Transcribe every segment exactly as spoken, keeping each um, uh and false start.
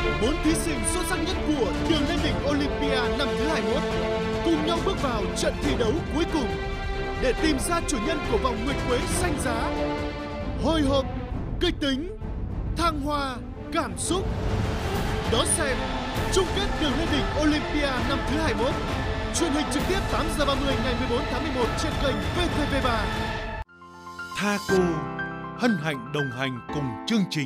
Bốn thí sinh xuất sắc nhất của đường lên đỉnh Olympia năm thứ hai mươi mốt cùng nhau bước vào trận thi đấu cuối cùng để tìm ra chủ nhân của vòng nguyệt quế xanh giá. Hồi hộp, kịch tính, thăng hoa, cảm xúc. Đón xem chung kết đường lên đỉnh Olympia năm thứ hai mươi mốt. Truyền hình trực tiếp tám giờ ba mươi ngày mười bốn tháng mười một trên kênh vê tê vê ba. Thaco hân hạnh đồng hành cùng chương trình.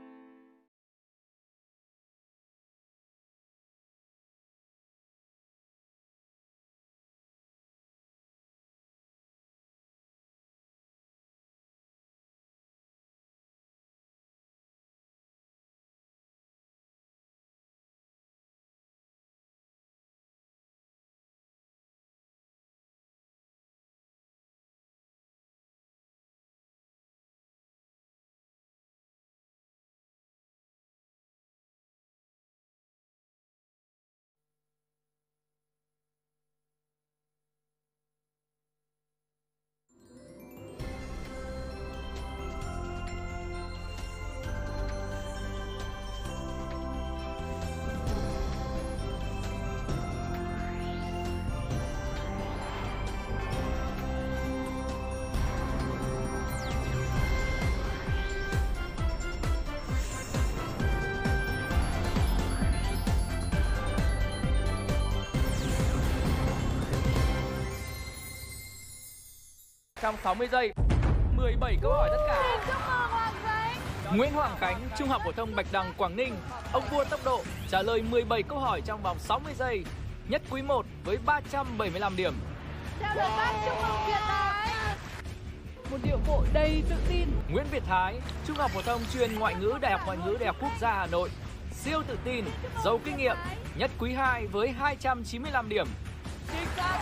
Trong sáu mươi giây, mười bảy câu hỏi tất cả. Chúc mừng Hoàng Khánh. Nguyễn Hoàng Khánh, Trung học phổ thông Bạch Đằng, Quảng Ninh, ông vua tốc độ, trả lời mười bảy câu hỏi trong vòng sáu mươi giây, nhất quý một với ba trăm bảy mươi lăm điểm. Theo lời bác, chúc mừng Việt Thái. Một điệu bộ đầy tự tin. Nguyễn Việt Thái, Trung học phổ thông chuyên ngoại ngữ Đại học Ngoại ngữ Đại học Quốc gia Hà Nội, siêu tự tin, giàu kinh nghiệm, nhất quý hai với hai trăm chín mươi lăm điểm. Chính xác.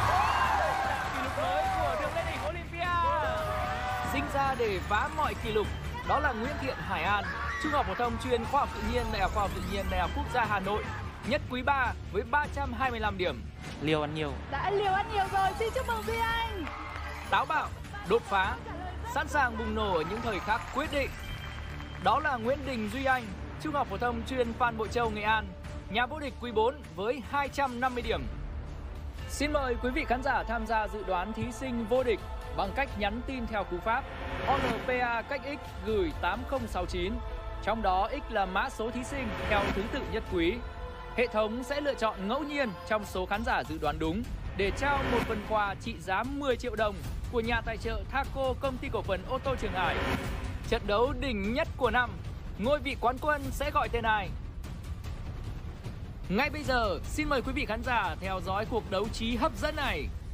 Kỷ lục mới của đường lên đỉnh Olympia. Sinh ra để phá mọi kỷ lục, đó là Nguyễn Thiện Hải An, Trung học phổ thông chuyên Khoa học tự nhiên Đại học Khoa học tự nhiên Đại học Quốc gia Hà Nội, nhất quý ba với ba trăm hai mươi lăm điểm. Liều ăn nhiều. Đã liều ăn nhiều rồi, xin chúc mừng Duy Anh. Táo bạo, đột phá, sẵn sàng bùng nổ ở những thời khắc quyết định, đó là Nguyễn Đình Duy Anh, Trung học phổ thông chuyên Phan Bội Châu, Nghệ An, nhà vô địch quý bốn với hai trăm năm mươi điểm. Xin mời quý vị khán giả tham gia dự đoán thí sinh vô địch bằng cách nhắn tin theo cú pháp o en pê a cách X gửi tám không sáu chín. Trong đó X là mã số thí sinh theo thứ tự nhất quý. Hệ thống sẽ lựa chọn ngẫu nhiên trong số khán giả dự đoán đúng để trao một phần quà trị giá mười triệu đồng của nhà tài trợ Thaco, công ty cổ phần ô tô Trường Hải. Trận đấu đỉnh nhất của năm, ngôi vị quán quân sẽ gọi tên ai? Ngay bây giờ, xin mời quý vị khán giả theo dõi cuộc đấu trí hấp dẫn này.